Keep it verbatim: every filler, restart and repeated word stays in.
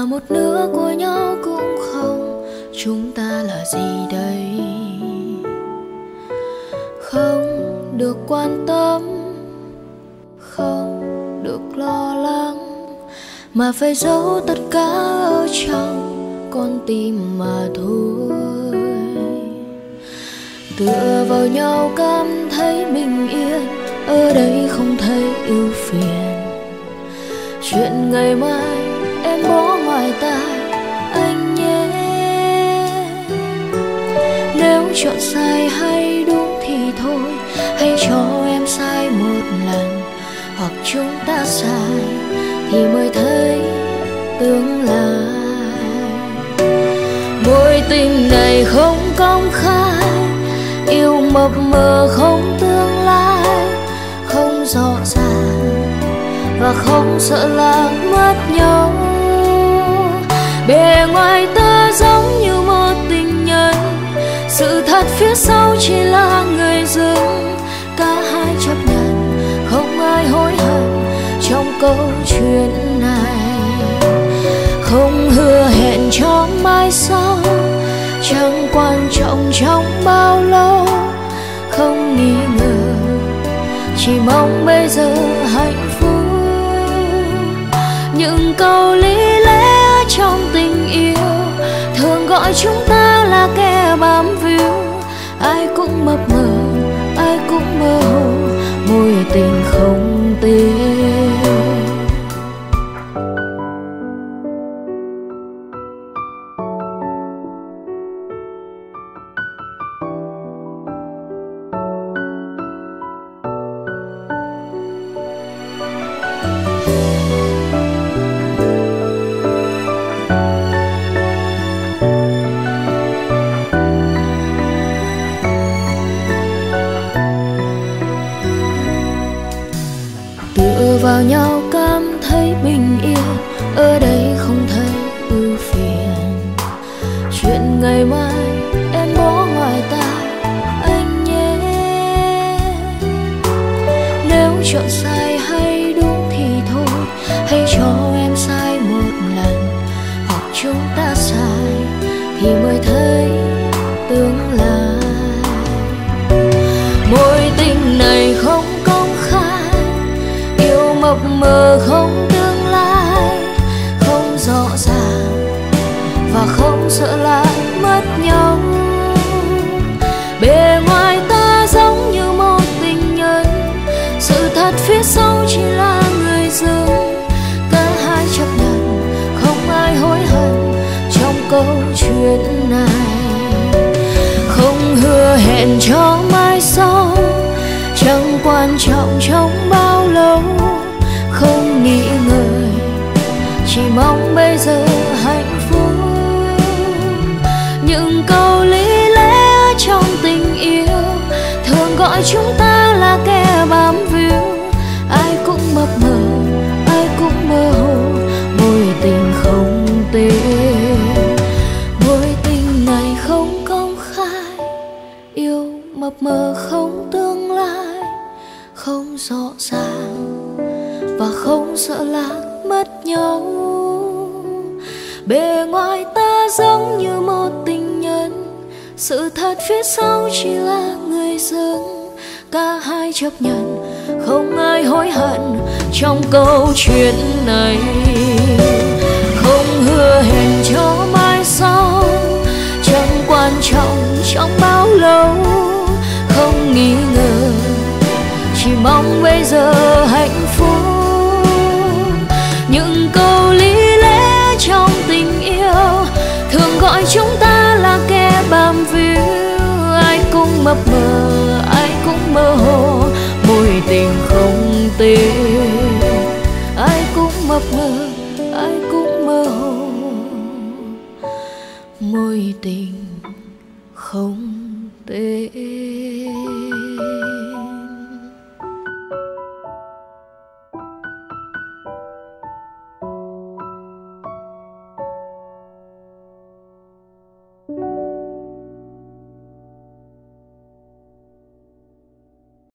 là một nửa của nhau cũng không, chúng ta là gì đây? Không được quan tâm, không được lo lắng, mà phải giấu tất cả ở trong con tim mà thôi. Tựa vào nhau cảm thấy bình yên, ở đây không thấy ưu phiền. Chuyện ngày mai em bỏ ngoài tai anh nhé. Nếu chọn sai hay đúng thì thôi, hãy cho em sai một lần, hoặc chúng ta sai thì mới thấy tương lai. Mối tình này không công khai, yêu mập mờ không tương lai, không rõ ràng và không sợ là mất nhau. Bề ngoài ta giống như một tình nhân, sự thật phía sau chỉ là người dưng. Cả hai chấp nhận, không ai hối hận trong câu chuyện này. Không hứa hẹn cho mai sau, chẳng quan trọng trong bao lâu. Không nghi ngờ, chỉ mong bây giờ hạnh phúc. Những câu lý lẽ trong tình yêu thường gọi chúng ta là kẻ bám víu. Ai cũng mập mờ, ai cũng mơ hồ, mối tình không tên. Vào nhau cảm thấy bình yên, ở đây không thấy ưu phiền. Chuyện ngày mai em bỏ ngoài tai anh nhé. Nếu chọn sai hay đúng thì thôi, hãy cho em sai một lần, hoặc chúng ta sai thì mới thấy tương lai. Mối tình này không công khai, mập mờ không tương lai, không rõ ràng và không sợ lại mất nhau. Bề ngoài ta giống như một tình nhân, sự thật phía sau chỉ là người dưng. Cả hai chấp nhận, không ai hối hận trong câu chuyện này. Không hứa hẹn cho mai sau, chẳng quan trọng trong bao lâu. Không nghĩ ngợi, chỉ mong bây giờ hạnh phúc. Những câu lý lẽ trong tình yêu thường gọi chúng ta là kẻ bám víu. Ai cũng mập mờ, ai cũng mơ hồ, mối tình không tên. Mối tình này không công khai, yêu mập mờ không tương lai, không rõ ràng và không sợ lạc mất nhau. Bề ngoài ta giống như một tình nhân, sự thật phía sau chỉ là người dưng. Cả hai chấp nhận, không ai hối hận trong câu chuyện này. Không hứa hẹn cho mai sau, chẳng quan trọng trong bao lâu. Không nghi ngờ, chỉ mong bây giờ hạnh phúc. Những câu lý lẽ trong tình yêu thường gọi chúng ta là kẻ bám víu. Ai cũng mập mờ, ai cũng mơ hồ, mối tình không tên. Ai cũng mập mờ, ai cũng mơ hồ, mối tình không tên.